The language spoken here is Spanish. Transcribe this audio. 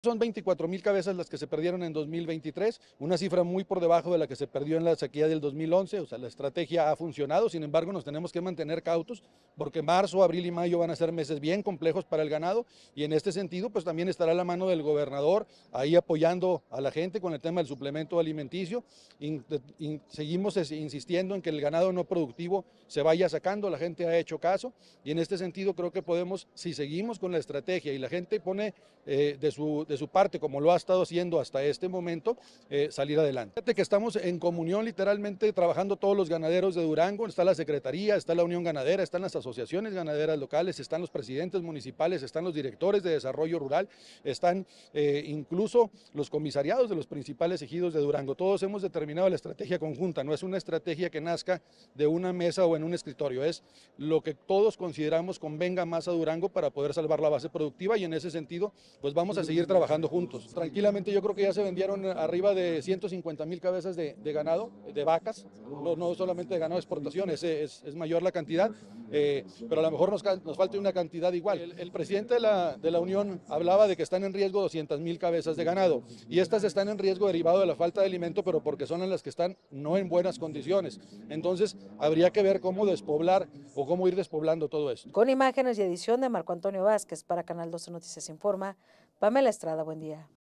Son 24,000 cabezas las que se perdieron en 2023, una cifra muy por debajo de la que se perdió en la sequía del 2011, o sea, la estrategia ha funcionado, sin embargo nos tenemos que mantener cautos porque marzo, abril y mayo van a ser meses bien complejos para el ganado y en este sentido pues también estará la mano del gobernador ahí apoyando a la gente con el tema del suplemento alimenticio. Seguimos insistiendo en que el ganado no productivo se vaya sacando, la gente ha hecho caso y en este sentido creo que podemos, si seguimos con la estrategia y la gente pone de su parte, como lo ha estado haciendo hasta este momento, salir adelante. Fíjate que estamos en comunión literalmente trabajando todos los ganaderos de Durango, está la Secretaría, está la Unión Ganadera, están las asociaciones ganaderas locales, están los presidentes municipales, están los directores de desarrollo rural, están incluso los comisariados de los principales ejidos de Durango. Todos hemos determinado la estrategia conjunta, no es una estrategia que nazca de una mesa o en un escritorio, es lo que todos consideramos convenga más a Durango para poder salvar la base productiva y en ese sentido pues vamos a seguir trabajando juntos. Tranquilamente yo creo que ya se vendieron arriba de 150,000 cabezas de ganado, de vacas, no solamente de ganado de exportación, es mayor la cantidad, pero a lo mejor nos falta una cantidad igual. El presidente de la Unión hablaba de que están en riesgo 200,000 cabezas de ganado y estas están en riesgo derivado de la falta de alimento, pero porque son las que están no en buenas condiciones. Entonces habría que ver cómo despoblar o cómo ir despoblando todo esto. Con imágenes y edición de Marco Antonio Vázquez para Canal 12 Noticias Informa, Pamela Estrada, buen día.